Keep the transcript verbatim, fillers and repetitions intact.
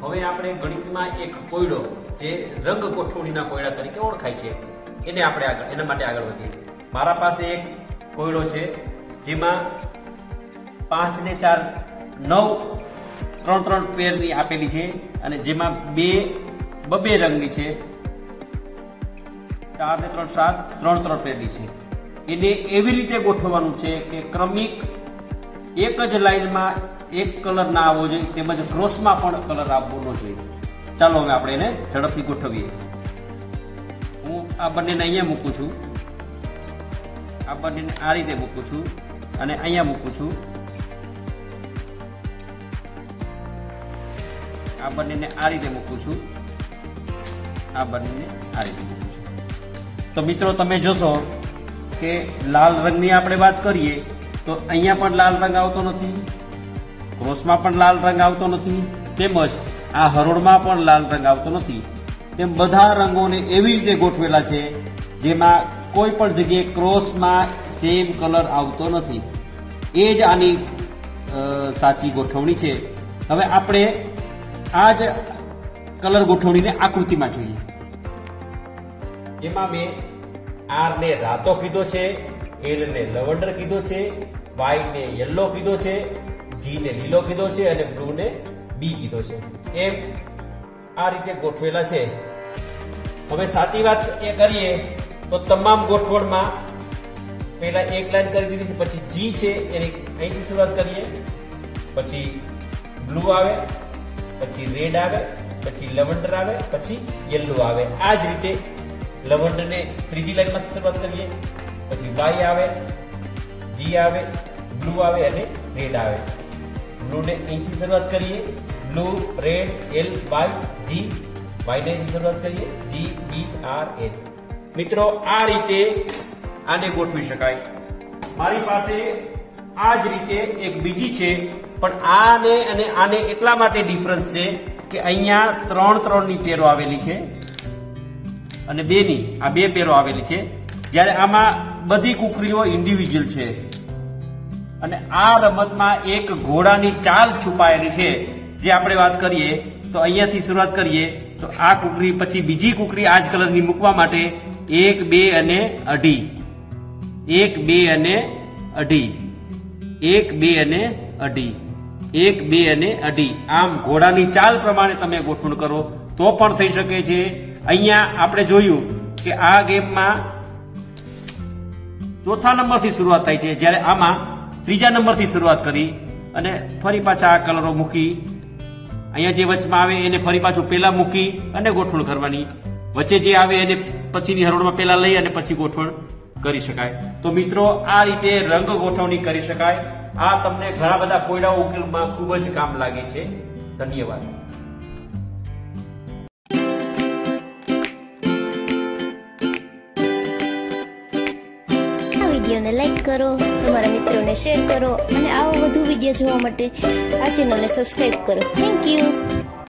હવે આપણે ગણિતમાં એક કોયડો જે રંગ ગોઠવણીના કોયડા તરીકે ઓળખાય છે એને આપણે આગળ એના માટે આગળ વધીએ. મારા પાસે એક કોયડો છે જેમાં પાંચ ને ચાર નવ ત્રણ ત્રણ પેરની આપેલી છે અને જેમાં બે બબે રંગની છે, ચાર ને ત્રણ સાત ત્રણ ત્રણ પેરની છે. એને એવી રીતે ગોઠવવાનું છે કે ક્રમિક એક જ લાઈનમાં એક કલર ના આવવો જોઈએ, તેમજ ક્રોસમાં પણ કલર આવવો ન જોઈએ. ચાલો હવે આપણે એને ઝડપથી ગોઠવીએ. હું આ બંનેને અહીંયા મૂકું છું, આ બંનેને આ રીતે મૂકું છું અને અહીંયા મૂકું છું. આ બંનેને આ રીતે મૂકું છું, આ બંનેને આ રીતે મૂકું છું. તો મિત્રો તમે જોશો કે લાલ રંગની આપણે વાત કરીએ તો અહીંયા પણ લાલ રંગ આવતો નથી, ક્રોસમાં પણ લાલ રંગ આવતો નથી, તેમજ આ હરોળમાં પણ લાલ રંગ આવતો નથી. તેમ બધા રંગોને એવી રીતે ગોઠવેલા છે જેમાં કોઈ પણ જગ્યાએ ક્રોસમાં સેમ કલર આવતો નથી. એ જ આની સાચી ગોઠવણી છે. હવે આપણે આ જ કલર ગોઠવણીને આકૃતિમાં જોઈએ. એમાં મેં આર ને રાતો કીધો છે, એલ ને લવંડર કીધો છે, વાય ને યલો કીધો છે, જી ને લીલો કીધો છે અને બ્લુ ને બી કીધો છે. એમ આ રીતે ગોઠવેલા છે. હવે સાચી વાત એ કરીએ તો તમામ ગોઠવણમાં પહેલા એક લાઈન કરી દીધી, પછી જી છે એની અહીંથી શરૂઆત કરીએ, પછી બ્લુ આવે, પછી રેડ આવે, પછી લવંડર આવે, પછી યલો આવે. આ જ રીતે લવંડર ને ત્રીજી લાઈનમાંથી શરૂઆત કરીએ, પછી વાય આવે, જી આવે, બ્લુ આવે અને રેડ આવે. બ્લુ ને અહીંથી શરૂઆત કરીએ, blue, red, L, Y, G, Y ને શરૂઆત કરીએ, જી, બી, આર, એલ. મિત્રો આ રીતે આને ગોઠવી શકાય. મારી પાસે આ જ રીતે એક બીજી છે, પણ આને અને આને એટલા માટે ડિફરન્સ છે કે અહીંયા ત્રણ ત્રણ ની પેરો આવેલી છે અને બે ની આ બે પેરો આવેલી છે, જ્યારે આમાં બધી કુકરીઓ ઇન્ડિવિજ્યુઅલ છે. અને આ રમતમાં એક ઘોડાની ચાલ છુપાયેલી છે. જે આપણે વાત કરીએ તો અહીંયાથી શરૂઆત કરીએ તો આ કુકરી, પછી બીજી કુકરી આ જ કલરની મૂકવા માટે એક બે અને અઢી, એક બે અને અઢી, એક બે અને અઢી, એક બે અને અઢી. આમ ઘોડાની ચાલ પ્રમાણે તમે ગોઠવણ કરો તો પણ થઈ શકે છે. અહીંયા આપણે જોયું કે આ ગેમમાં ચોથા નંબરથી શરૂઆત થાય છે, જ્યારે આમાં ત્રીજા નંબરથી શરૂઆત કરી અને ફરી પાછા આ કલરો મૂકી, અહીંયા જે વચમાં આવે એને ફરી પાછું પેલા મૂકી અને ગોઠવણ કરવાની, વચ્ચે જે આવે એને પછીની હરોળમાં પેલા લઈ અને પછી ગોઠવણ કરી શકાય. તો મિત્રો આ રીતે રંગ ગોઠવણી કરી શકાય. આ તમને ઘણા બધા કોયડાઓ ઉકેલમાં ખૂબ જ કામ લાગે છે. ધન્યવાદ. વિડીયોને લાઈક કરો, તમારા મિત્રોને શેર કરો અને આવા વધુ વિડીયો જોવા માટે આ ચેનલને સબસ્ક્રાઇબ કરો. Thank you.